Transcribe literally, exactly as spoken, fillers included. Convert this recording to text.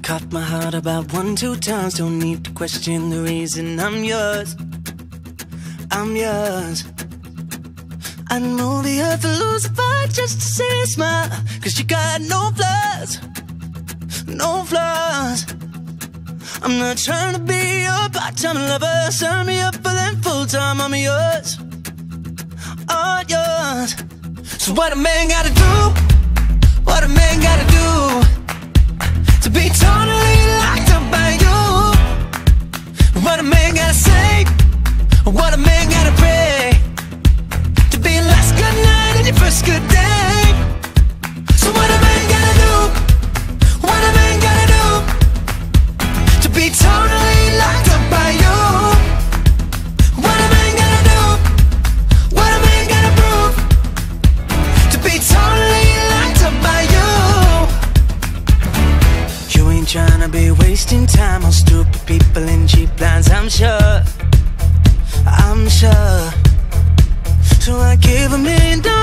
Caught my heart about one, two times. Don't need to question the reason I'm yours. I'm yours. I'd move the earth and lose a fight just to see you smile. Cause you got no flaws, no flaws. I'm not trying to be your part-time lover. Sign me up for them full-time. I'm yours, all yours. So what a man gotta do, what a man gotta do to be totally locked up by you? What a man gotta say, what a man gotta pray to be your last good night and your first good day. So what a man gotta do, what a man gotta do to be totally locked up by you? What a man gotta do, what a man gotta prove to be totally locked up by you? You ain't tryna be wasting time on stupid people in cheap lines, I'm sure, I'm sure. So I give a million dollars